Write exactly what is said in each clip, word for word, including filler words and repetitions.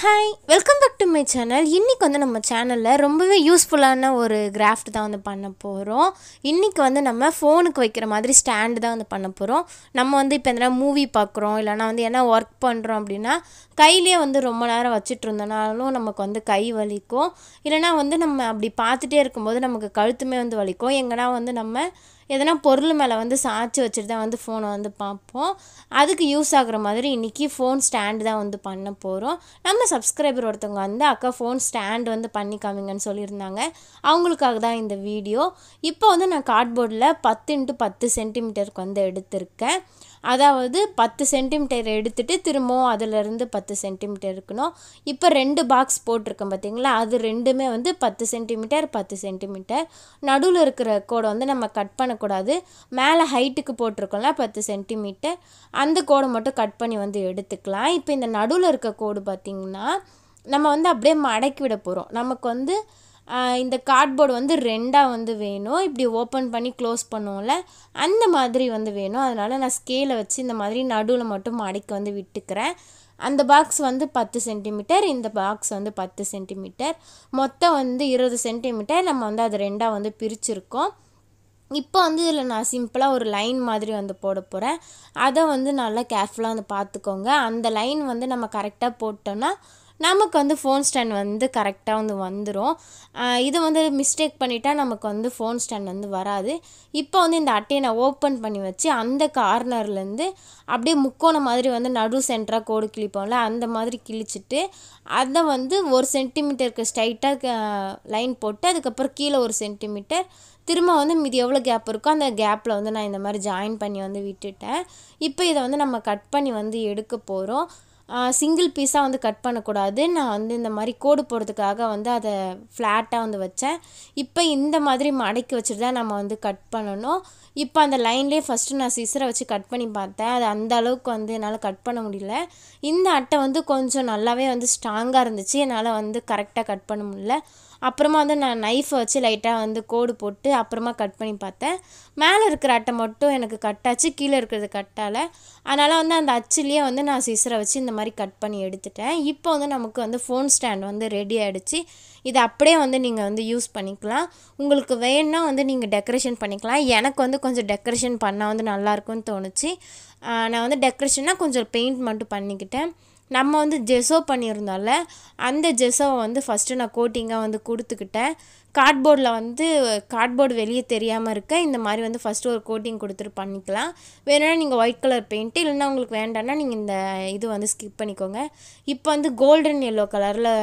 Hi welcome back to my channel. இன்றைக்கி வந்து நம்ம சேனலில் ரொம்பவே யூஸ்ஃபுல்லான ஒரு கிராஃப்ட் தான் வந்து பண்ண போகிறோம். இன்றைக்கி வந்து நம்ம ஃபோனுக்கு வைக்கிற மாதிரி ஸ்டாண்டு தான் வந்து பண்ண போகிறோம். நம்ம வந்து இப்போ எதனா மூவி பார்க்குறோம் இல்லைனா வந்து என்ன ஒர்க் பண்ணுறோம் அப்படின்னா கையிலே வந்து ரொம்ப நேரம் வச்சுட்டு இருந்தோனாலும் நமக்கு வந்து கை வலிக்கும். இல்லைனா வந்து நம்ம அப்படி பார்த்துட்டே இருக்கும்போது நமக்கு கழுத்துமே வந்து வலிக்கும். எங்கன்னா வந்து நம்ம எதனா பொருள் மேலே வந்து சாய்ச்சி வச்சுட்டு தான் வந்து ஃபோனை வந்து பார்ப்போம். அதுக்கு யூஸ் ஆகுற மாதிரி இன்றைக்கி ஃபோன் ஸ்டாண்டு தான் வந்து பண்ண போகிறோம். நம்ம சப்ஸ்கிரைபர் ஒருத்தவங்க வந்து அக்கா ஃபோன் ஸ்டாண்ட் வந்து பண்ணி காமிங்கன்னு சொல்லியிருந்தாங்க. அவங்களுக்காக தான் இந்த வீடியோ. இப்போ வந்து நான் கார்ட்போர்டில் பத்து இன்ட்டு பத்து சென்டிமீட்டருக்கு வந்து எடுத்திருக்கேன். அதாவது பத்து சென்டிமீட்டர் எடுத்துகிட்டு திரும்பவும் அதிலேருந்து பத்து சென்டிமீட்டர் இருக்கணும். இப்போ ரெண்டு பாக்ஸ் போட்டிருக்கேன் பார்த்தீங்களா, அது ரெண்டுமே வந்து பத்து சென்டிமீட்டர் பத்து சென்டிமீட்டர். நடுவில் இருக்கிற கோடை வந்து நம்ம கட் பண்ணக்கூடாது. மேலே ஹைட்டுக்கு போட்டிருக்கோம்ல பத்து சென்டிமீட்டர், அந்த கோடை மட்டும் கட் பண்ணி வந்து எடுத்துக்கலாம். இப்போ இந்த நடுவில் இருக்க கோடு பார்த்திங்கன்னா நம்ம வந்து அப்படியே மடக்கி விட போகிறோம். நமக்கு வந்து இந்த கார்ட்போர்டு வந்து ரெண்டாக வந்து வேணும். இப்படி ஓப்பன் பண்ணி க்ளோஸ் பண்ணுவோம்ல, அந்த மாதிரி வந்து வேணும். அதனால் நான் ஸ்கேலை வச்சு இந்த மாதிரி நடுவில் மட்டும் மடக்கி வந்து விட்டுக்கிறேன். அந்த பாக்ஸ் வந்து பத்து சென்டிமீட்டர், இந்த பாக்ஸ் வந்து பத்து சென்டிமீட்டர், மொத்தம் வந்து இருபது சென்டிமீட்டர். நம்ம வந்து அது ரெண்டாக வந்து பிரிச்சுருக்கோம். இப்போ வந்து இதில் நான் சிம்பிளாக ஒரு லைன் மாதிரி வந்து போட போகிறேன். அதை வந்து நல்லா கேர்ஃபுல்லாக வந்து பார்த்துக்கோங்க. அந்த லைன் வந்து நம்ம கரெக்டாக போட்டோன்னா நமக்கு வந்து ஃபோன் ஸ்டாண்ட் வந்து கரெக்டாக வந்து வந்துடும். இது வந்து மிஸ்டேக் பண்ணிட்டால் நமக்கு வந்து ஃபோன் ஸ்டாண்ட் வந்து வராது. இப்போ வந்து இந்த அட்டையை நான் ஓப்பன் பண்ணி வச்சு அந்த கார்னர்லேருந்து அப்படியே முக்கோணம் மாதிரி வந்து நடு சென்டராக கோடு கிழிப்போம்ல, அந்த மாதிரி கிழிச்சிட்டு அதை வந்து ஒரு சென்டிமீட்டருக்கு ஸ்ட்ரைட்டாக லைன் போட்டு அதுக்கப்புறம் கீழே ஒரு சென்டிமீட்டர் திரும்ப வந்து மீதி எவ்வளோ கேப் இருக்கோ அந்த கேப்பில் வந்து நான் இந்த மாதிரி ஜாயின் பண்ணி வந்து விட்டுட்டேன். இப்போ இதை வந்து நம்ம கட் பண்ணி வந்து எடுக்க போகிறோம். சிங்கிள் பீஸாக வந்து கட் பண்ணக்கூடாது. நான் வந்து இந்த மாதிரி கோடு போடுறதுக்காக வந்து அதை ஃப்ளாட்டாக வந்து வச்சேன். இப்போ இந்த மாதிரி மடக்கி வச்சுட்டு தான் நம்ம வந்து கட் பண்ணணும். இப்போ அந்த லைன்லேயே ஃபஸ்ட்டு நான் சிசரை வச்சு கட் பண்ணி பார்த்தேன். அது அந்த அளவுக்கு வந்து என்னால் கட் பண்ண முடியல. இந்த அட்டை வந்து கொஞ்சம் நல்லாவே வந்து ஸ்ட்ராங்காக இருந்துச்சு. என்னால் வந்து கரெக்டாக கட் பண்ண முடியல. அப்புறமா வந்து நான் நைஃபை வச்சு லைட்டாக வந்து கோடு போட்டு அப்புறமா கட் பண்ணி பார்த்தேன். மேலே இருக்கிற அட்டை மட்டும் எனக்கு கட்டாச்சு, கீழே இருக்கிறது கட்டால். அதனால் வந்து அந்த அச்சுலேயே வந்து நான் சிசரை வச்சு இந்த மாதிரி கட் பண்ணி எடுத்துட்டேன். இப்போ வந்து நமக்கு வந்து ஃபோன் ஸ்டாண்ட் வந்து ரெடி ஆகிடுச்சு. இதை அப்படியே வந்து நீங்கள் வந்து யூஸ் பண்ணிக்கலாம். உங்களுக்கு வேணுன்னா வந்து நீங்கள் டெக்கரேஷன் பண்ணிக்கலாம். எனக்கு வந்து கொஞ்சம் டெக்கரேஷன் பண்ணால் வந்து நல்லாயிருக்கும்னு தோணுச்சு. நான் வந்து டெக்கரேஷனாக கொஞ்சம் பெயிண்ட் மட்டும் பண்ணிக்கிட்டேன். நம்ம வந்து ஜெஸோ பண்ணியிருந்தோம்ல, அந்த ஜெஸோவை வந்து ஃபஸ்ட்டு நான் கோட்டிங்காக வந்து கொடுத்துக்கிட்டேன். கார்ட்போர்டில் வந்து கார்ட்போர்டு வெளியே தெரியாமல் இருக்க இந்த மாதிரி வந்து ஃபஸ்ட்டு ஒரு கோட்டிங் கொடுத்துட்டு பண்ணிக்கலாம். வேணும்னா நீங்கள் ஒயிட் கலர் பெயிண்ட்டு, இல்லைன்னா உங்களுக்கு வேண்டாம்னா நீங்கள் இந்த இது வந்து ஸ்கிப் பண்ணிக்கோங்க. இப்போ வந்து கோல்டன் எல்லோ கலரில்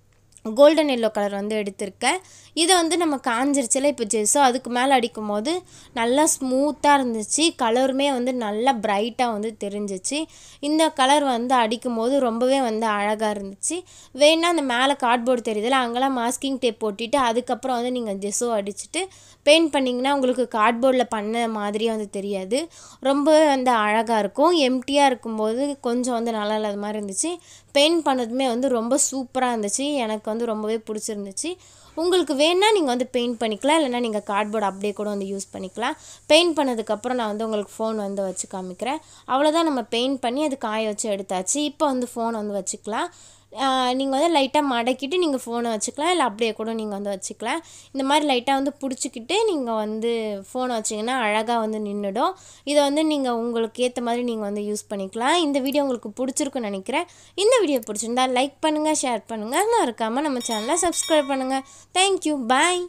கோல்டன் எல்லோ கலர் வந்து எடுத்திருக்கேன். இதை வந்து நம்ம காஞ்சிருச்சில் இப்போ ஜெஸ்ஸோ அதுக்கு மேலே அடிக்கும் போது நல்லா ஸ்மூத்தாக இருந்துச்சு. கலருமே வந்து நல்லா பிரைட்டாக வந்து தெரிஞ்சிச்சு. இந்த கலர் வந்து அடிக்கும் போது ரொம்பவே வந்து அழகாக இருந்துச்சு. வேணா அந்த மேலே கார்ட்போர்டு தெரியுதுல, அங்கெல்லாம் மாஸ்கிங் டேப் போட்டுட்டு அதுக்கப்புறம் வந்து நீங்கள் ஜெஸ்ஸோ அடிச்சுட்டு பெயிண்ட் பண்ணிங்கன்னா உங்களுக்கு கார்ட்போர்டில் பண்ண மாதிரியே வந்து தெரியாது. ரொம்பவே வந்து அழகாக இருக்கும். எம்டியாக இருக்கும்போது கொஞ்சம் வந்து நல்லா இல்லாத மாதிரி இருந்துச்சு. பெயிண்ட் பண்ணதுமே வந்து ரொம்ப சூப்பராக இருந்துச்சு. எனக்கு வந்து ரொம்பவே பிடிச்சிருந்துச்சு. உங்களுக்கு வேணால் நீங்கள் வந்து பெயிண்ட் பண்ணிக்கலாம், இல்லைனா நீங்கள் கார்ட்போர்டு அப்படியே கூட வந்து யூஸ் பண்ணிக்கலாம். பெயிண்ட் பண்ணதுக்கப்புறம் நான் வந்து உங்களுக்கு ஃபோன் வந்து வச்சு காமிக்கிறேன். அவ்வளோதான், நம்ம பெயிண்ட் பண்ணி அது காய வச்சு எடுத்தாச்சு. இப்போ வந்து ஃபோன் வந்து வச்சுக்கலாம். நீங்கள் வந்து லைட்டாக மடக்கிட்டு நீங்கள் ஃபோனை வச்சுக்கலாம், இல்லை அப்படியே கூட நீங்கள் வந்து வச்சுக்கலாம். இந்த மாதிரி லைட்டாக வந்து பிடிச்சிக்கிட்டு நீங்கள் வந்து ஃபோனை வச்சிங்கன்னா அழகாக வந்து நின்றுடும். இதை வந்து நீங்கள் உங்களுக்கு ஏற்ற மாதிரி நீங்கள் வந்து யூஸ் பண்ணிக்கலாம். இந்த வீடியோ உங்களுக்கு பிடிச்சிருக்குன்னு நினைக்கிறேன். இந்த வீடியோ பிடிச்சிருந்தா லைக் பண்ணுங்கள், ஷேர் பண்ணுங்கள், மறக்காமல் நம்ம சேனலை சப்ஸ்கிரைப் பண்ணுங்கள். தேங்க்யூ, பாய்.